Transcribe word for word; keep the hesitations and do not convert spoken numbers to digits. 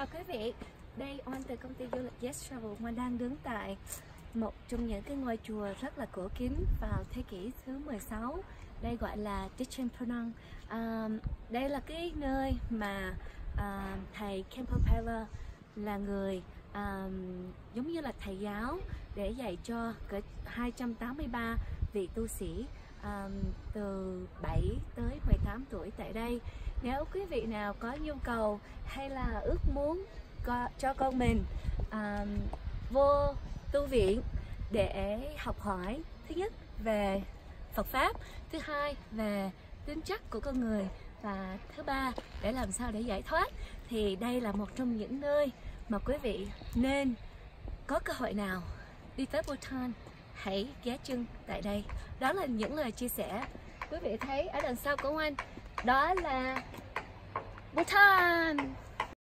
chào quý vị, đây Oanh từ công ty du lịch Yes Travel. Oanh đang đứng tại một trong những cái ngôi chùa rất là cổ kính vào thế kỷ thứ mười sáu. Đây gọi là Dichen Pronang. à, Đây là cái nơi mà à, thầy Khenpo Pala là người à, giống như là thầy giáo để dạy cho cỡ hai trăm tám mươi ba vị tu sĩ à, từ bảy tới mười tám tuổi tại đây. Nếu quý vị nào có nhu cầu hay là ước muốn co, cho con mình à, vô tu viện để học hỏi, thứ nhất về Phật Pháp, thứ hai về tính chất của con người, và thứ ba để làm sao để giải thoát, thì đây là một trong những nơi mà quý vị nên có cơ hội nào đi tới Bhutan hãy ghé chân tại đây. Đó là những lời chia sẻ. Quý vị thấy ở đằng sau của anh đó là Bhutan.